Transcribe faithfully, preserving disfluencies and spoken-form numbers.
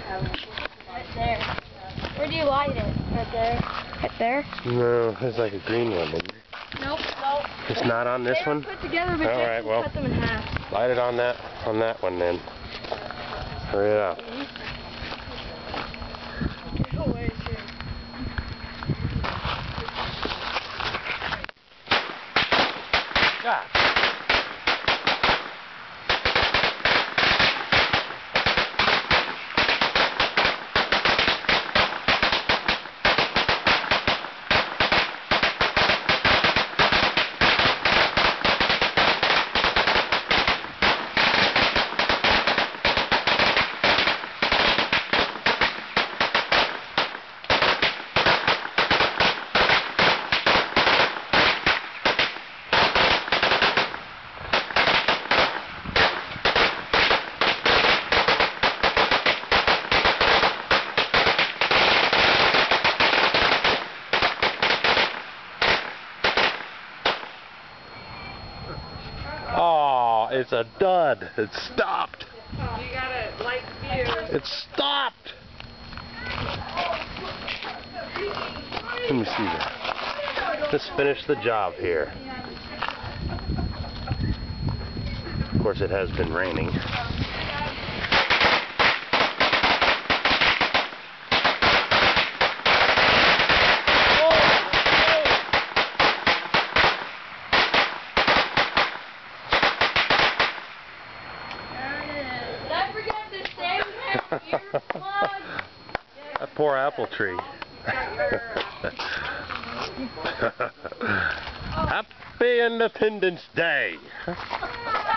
Right there. Where do you light it? Right there? Right there? No, there's like a green one, isn't there? Nope, nope. It's not on this they one? They were put together, but all right, well, cut them in half. Light it on that, on that one then. Hurry it up. No way, dude. God. Oh, it's a dud. It stopped. You gotta light the fuse. It stopped. Let me see that. Let's finish the job here. Of course, it has been raining. That poor apple tree. Happy Independence Day.